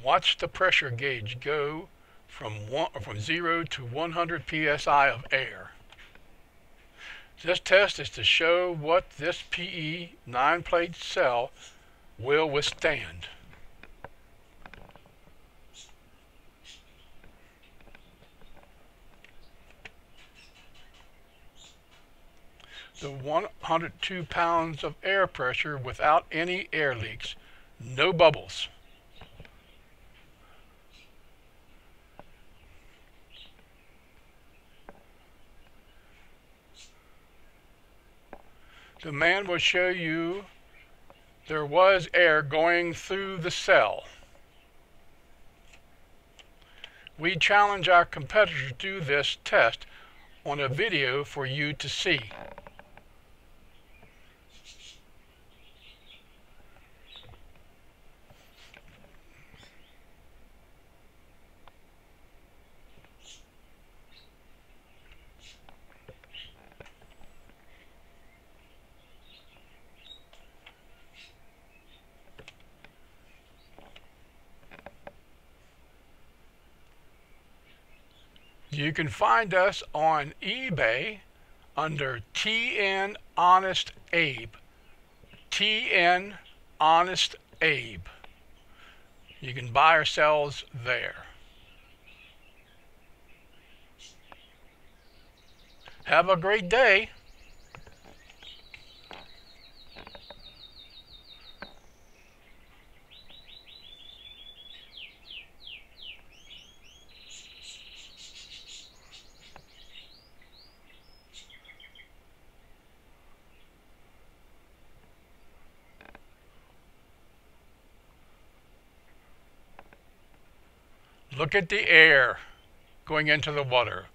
Watch the pressure gauge go from 0 to 100 PSI of air. This test is to show what this PE 9-plate cell will withstand. The 102 pounds of air pressure without any air leaks, no bubbles. The man will show you there was air going through the cell. We challenge our competitors to do this test on a video for you to see. You can find us on eBay under TN Honest Abe. TN Honest Abe. You can buy or sell there. Have a great day. Look at the air going into the water.